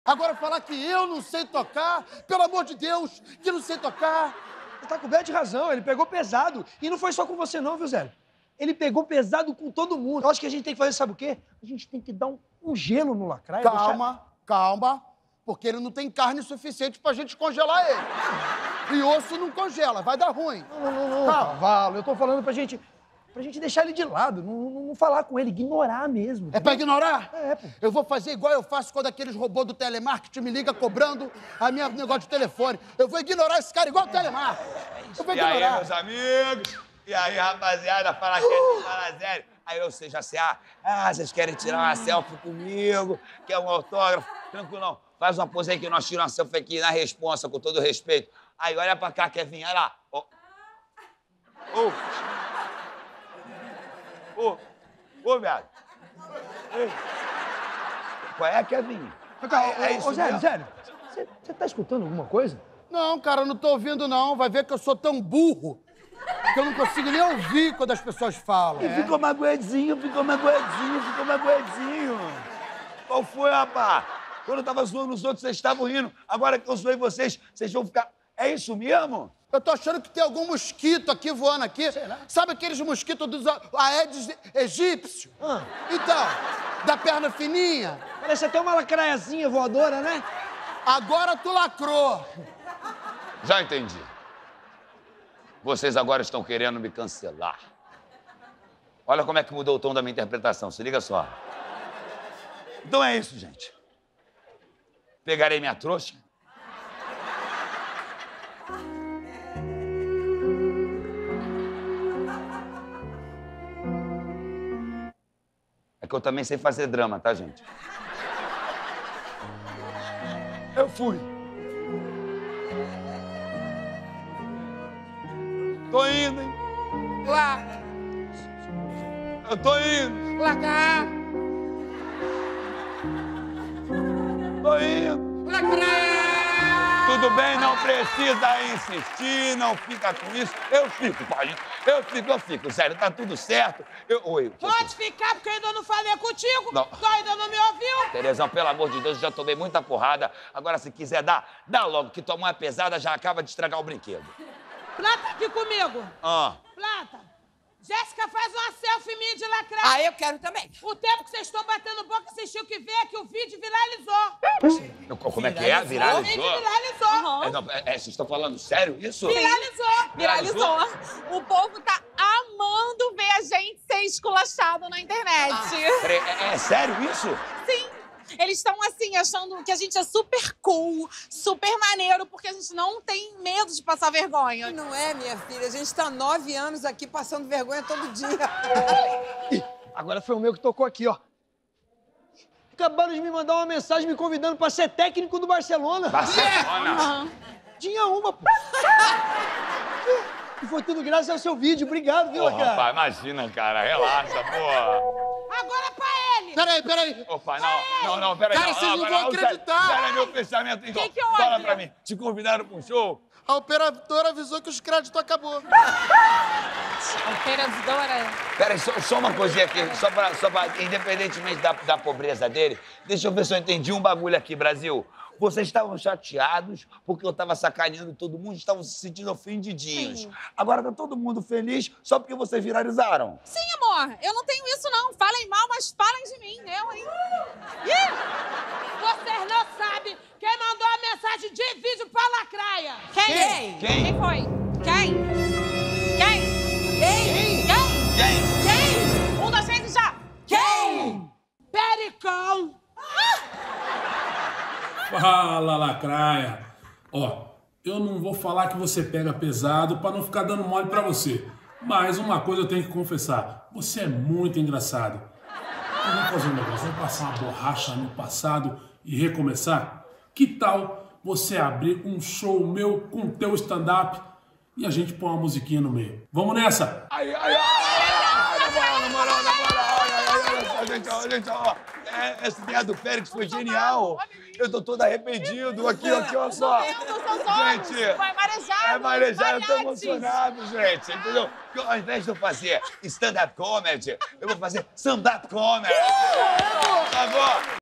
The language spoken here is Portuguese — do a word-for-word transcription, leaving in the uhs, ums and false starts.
Agora falar que eu não sei tocar, pelo amor de Deus, que não sei tocar. Você tá coberto de razão, ele pegou pesado. E não foi só com você não, viu, Zé? Ele pegou pesado com todo mundo. Eu acho que a gente tem que fazer, sabe o quê? A gente tem que dar um, um gelo no Lacraia. Calma, deixar... calma, porque ele não tem carne suficiente pra gente congelar ele. E osso não congela, vai dar ruim. Não, não, não, calma. Cavalo, eu tô falando pra gente... Pra gente deixar ele de lado, não, não, não falar com ele, ignorar mesmo. É pra ignorar? É, pô. Eu vou fazer igual eu faço quando aqueles robôs do telemarketing me ligam cobrando a minha negócio de telefone. Eu vou ignorar esse cara igual o telemarketing. Eu vou e ignorar. E aí, meus amigos? E aí, rapaziada, fala uh! fala sério. Aí eu sei, já sei, ah, ah, vocês querem tirar uma selfie comigo, quer um autógrafo? Tranquilo, não. Faz uma pose aí que nós tiramos uma selfie aqui na responsa, com todo respeito. Aí, olha pra cá, Kevin, olha lá. Ô, ô, ô, ô, viado. Ei. Qual é, Kevin? É, é isso, ô, Zélio, Zélio, você tá escutando alguma coisa? Não, cara, eu não tô ouvindo, não. Vai ver que eu sou tão burro que eu não consigo nem ouvir quando as pessoas falam. É. Ficou magoadinho, ficou magoadinho, ficou magoadinho. Qual foi, rapaz? Quando eu tava zoando os outros, vocês estavam rindo. Agora que eu zoei vocês, vocês vão ficar... É isso mesmo? Eu tô achando que tem algum mosquito aqui voando aqui. Será? Sabe aqueles mosquitos dos Aedes egípcios? Ah. Então, da perna fininha. Parece até uma lacraiazinha voadora, né? Agora tu lacrou. Já entendi. Vocês agora estão querendo me cancelar. Olha como é que mudou o tom da minha interpretação, se liga só. Então é isso, gente. Pegarei minha trouxa. É que eu também sei fazer drama, tá, gente? Eu fui. Tô indo, hein? Lá. Eu tô indo. Lá cá. Tô indo. Lacraia. Tudo bem, não precisa insistir, não fica com isso. Eu fico, Paulinho. Eu fico, eu fico. Sério, tá tudo certo. Eu, oi. Pode ficar, porque eu ainda não falei contigo. Não. Tu ainda não me ouviu. Terezão, pelo amor de Deus, eu já tomei muita porrada. Agora, se quiser dar, dá logo, que tua mão é pesada, já acaba de estragar o brinquedo. Plata aqui comigo. Ah. Plata. Jéssica, faz uma selfie minha de lacrar. Ah, eu quero também. O tempo que vocês estão batendo boca, vocês tinham que ver que o vídeo viralizou. Como é que é? Viralizou? O vídeo viralizou. Uhum. É, não, é, é, vocês estão falando sério isso? Viralizou. Viralizou. O povo tá amando ver a gente ser esculachado na internet. Ah, peraí, é, é sério isso? Sim. Eles estão, assim, achando que a gente é super cool, super maneiro, porque a gente não tem medo de passar vergonha. Não é, minha filha. A gente tá nove anos aqui passando vergonha todo dia. Ih, agora foi o meu que tocou aqui, ó. Acabaram de me mandar uma mensagem me convidando pra ser técnico do Barcelona. Barcelona? Uhum. Tinha uma, pô. E foi tudo graças ao seu vídeo. Obrigado, viu, Ô, cara? rapaz, imagina, cara. Relaxa, pô. Agora pra ele. Peraí, peraí. Opa, não, não, não, peraí. Cara, não, vocês não vão acreditar. Sério, é meu pensamento. Então, Que que houve? fala pra mim. Te convidaram pra um show? A operadora avisou que os créditos acabou. Operadora. Peraí, só, só uma coisinha aqui. Só pra, só pra, independentemente da, da pobreza dele, deixa eu ver se eu entendi um bagulho aqui, Brasil. Vocês estavam chateados porque eu tava sacaneando todo mundo, estavam se sentindo ofendidinhos. Sim. Agora tá todo mundo feliz só porque vocês viralizaram. Sim, amor. Eu não tenho isso, não. Falem mal, mas falem de mim. Eu, hein? Ih, vocês não sabem quem mandou a mensagem de vídeo pra lacraia. Quem? Quem? Quem? Quem foi? Quem? Quem? Quem? Quem? Quem? Quem? Um, dois, três e já. Quem? Pericão. Fala, lacraia. Ó, eu não vou falar que você pega pesado pra não ficar dando mole pra você. Mas uma coisa eu tenho que confessar. Você é muito engraçado. Eu vou fazer um negócio. Vamos passar uma borracha no passado e recomeçar? Que tal você abrir um show meu com teu stand-up e a gente põe uma musiquinha no meio? Vamos nessa? Ai, ai, ai, ai, na moral, na moral, na moral, ai, ai, ai, olha só, gente, ó, gente, ó, é, essa ideia do Félix foi genial. Eu tô todo arrependido aqui, aqui, ó só. Gente, Vai marejado. é marejado, eu tô variantes. emocionado, gente, entendeu? Porque ao invés de eu fazer stand-up comedy, eu vou fazer stand-up comedy. Tá bom?